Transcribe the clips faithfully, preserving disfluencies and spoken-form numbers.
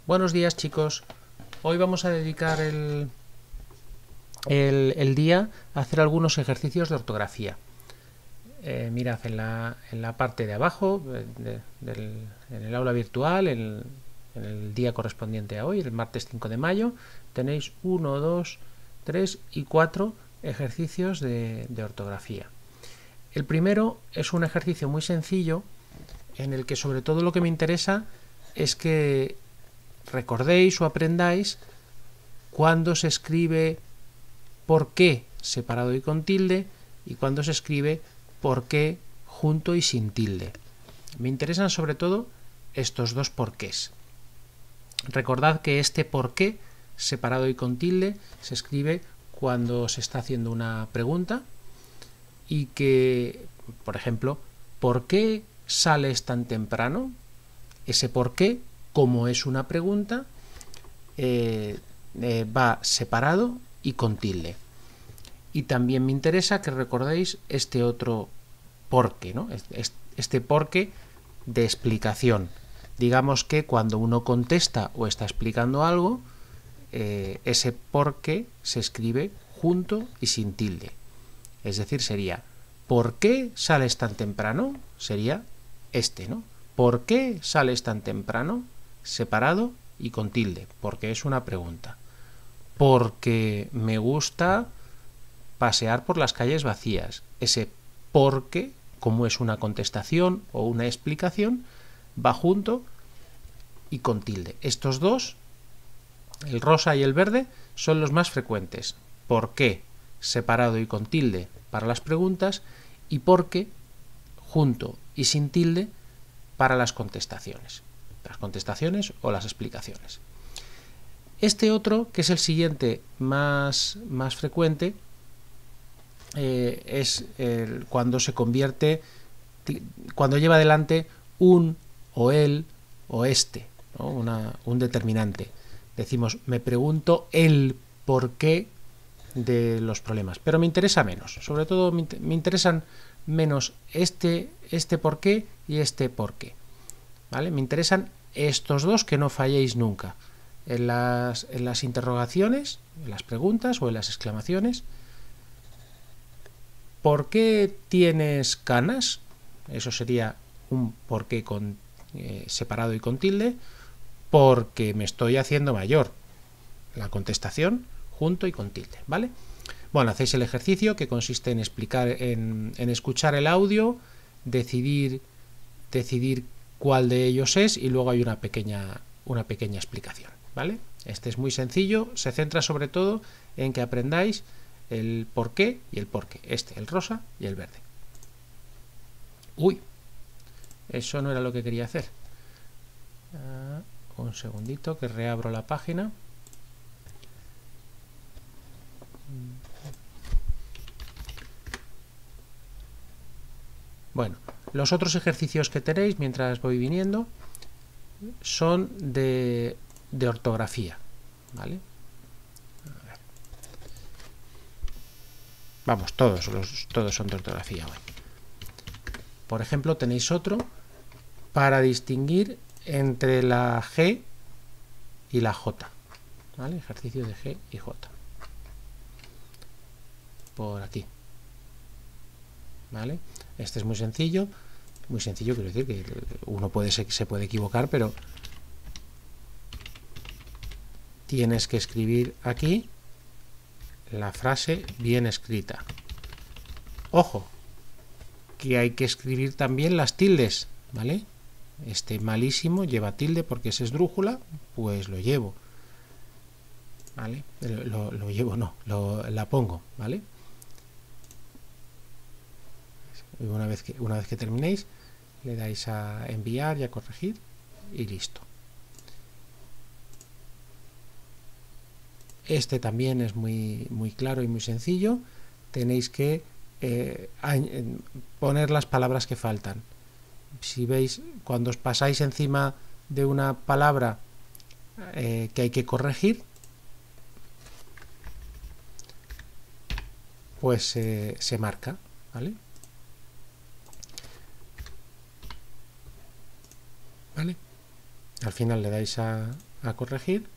Buenos días, chicos. Hoy vamos a dedicar el, el, el día a hacer algunos ejercicios de ortografía. Eh, mirad, en la, en la parte de abajo, de, del, en el aula virtual, en, en el día correspondiente a hoy, el martes cinco de mayo, tenéis uno, dos, tres y cuatro ejercicios de, de ortografía. El primero es un ejercicio muy sencillo en el que sobre todo lo que me interesa es que recordéis o aprendáis cuándo se escribe por qué separado y con tilde y cuándo se escribe por qué junto y sin tilde. Me interesan sobre todo estos dos porqués. Recordad que este por qué separado y con tilde se escribe cuando se está haciendo una pregunta y que, por ejemplo, ¿por qué sales tan temprano? Ese por qué, como es una pregunta, eh, eh, va separado y con tilde. Y también me interesa que recordéis este otro porqué, ¿no? Este porqué de explicación. Digamos que cuando uno contesta o está explicando algo, eh, ese porqué se escribe junto y sin tilde. Es decir, sería ¿por qué sales tan temprano? Sería este, ¿no? ¿Por qué sales tan temprano? Separado y con tilde, porque es una pregunta. Porque me gusta pasear por las calles vacías. Ese porque, como es una contestación o una explicación, va junto y con tilde. Estos dos, el rosa y el verde, son los más frecuentes. ¿Por qué? Separado y con tilde para las preguntas y por qué junto y sin tilde para las contestaciones. Las contestaciones o las explicaciones. Este otro, que es el siguiente más, más frecuente, eh, es el, cuando se convierte, cuando lleva adelante un o el o este, ¿no? Una, un determinante. Decimos, me pregunto el por qué de los problemas, pero me interesa menos. Sobre todo me, me interesan menos este, este por qué y este por qué. ¿Vale? Me interesan estos dos que no falléis nunca. En las, en las interrogaciones, en las preguntas o en las exclamaciones. ¿Por qué tienes canas? Eso sería un por qué con, eh, separado y con tilde. Porque me estoy haciendo mayor. La contestación junto y con tilde, ¿vale? Bueno, hacéis el ejercicio que consiste en explicar, en, en escuchar el audio, decidir, decidir cuál de ellos es y luego hay una pequeña, una pequeña explicación, ¿vale? Este es muy sencillo, se centra sobre todo en que aprendáis el por qué y el por qué. Este, el rosa y el verde. Uy, eso no era lo que quería hacer. Uh, un segundito que reabro la página. Bueno, los otros ejercicios que tenéis mientras voy viniendo son de, de ortografía, ¿vale? A ver. Vamos, todos, los, todos son de ortografía hoy. Por ejemplo, tenéis otro para distinguir entre la G y la J, ¿vale? Ejercicio de G y J. Por aquí, ¿vale? Este es muy sencillo, muy sencillo, quiero decir que uno puede se, se puede equivocar, pero tienes que escribir aquí la frase bien escrita. Ojo, que hay que escribir también las tildes, ¿vale? Este malísimo lleva tilde porque es esdrújula, pues lo llevo, ¿vale? Lo, lo llevo, no, lo, la pongo, ¿vale? Una vez, que, una vez que terminéis, le dais a enviar y a corregir y listo. Este también es muy, muy claro y muy sencillo. Tenéis que eh, poner las palabras que faltan. Si veis, cuando os pasáis encima de una palabra eh, que hay que corregir, pues eh, se marca, ¿vale? ¿Vale? Al final le dais a, a corregir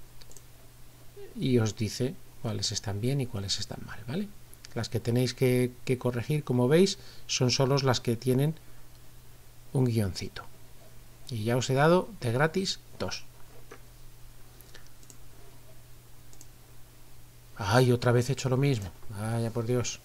y os dice cuáles están bien y cuáles están mal, ¿vale? Las que tenéis que, que corregir, como veis, son solo las que tienen un guioncito. Y ya os he dado de gratis dos. ¡Ay! Otra vez he hecho lo mismo. ¡Vaya por Dios!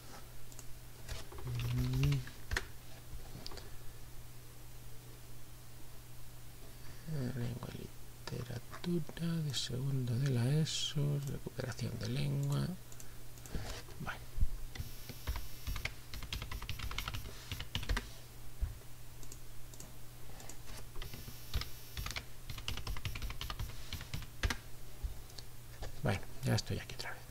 Lengua y literatura de segundo de la ESO, recuperación de lengua. Bueno. Bueno, ya estoy aquí otra vez.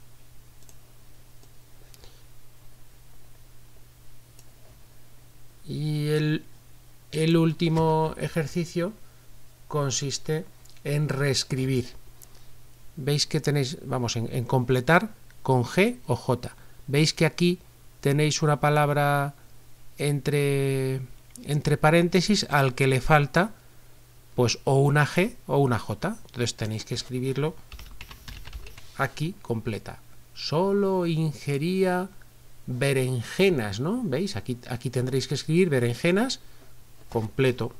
Y el, el último ejercicio consiste en reescribir. Veis que tenéis, vamos, en, en completar con G o J. Veis que aquí tenéis una palabra entre, entre paréntesis al que le falta pues o una G o una J. Entonces tenéis que escribirlo aquí completa. Solo ingería berenjenas, ¿no? ¿Veis? Aquí, aquí tendréis que escribir berenjenas completo.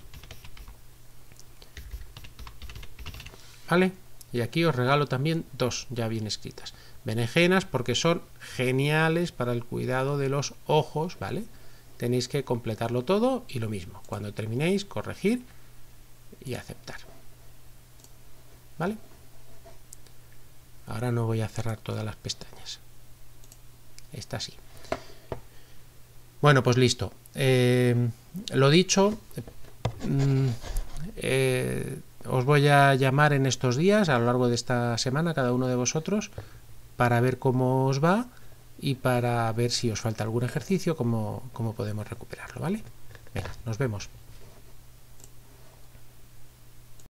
¿Vale? Y aquí os regalo también dos ya bien escritas. Berenjenas porque son geniales para el cuidado de los ojos, ¿vale? Tenéis que completarlo todo y lo mismo. Cuando terminéis, corregir y aceptar. ¿Vale? Ahora no voy a cerrar todas las pestañas. Esta sí. Bueno, pues listo. Eh, lo dicho, eh, os voy a llamar en estos días, a lo largo de esta semana, cada uno de vosotros, para ver cómo os va y para ver si os falta algún ejercicio, cómo, cómo podemos recuperarlo, ¿vale? Venga, nos vemos.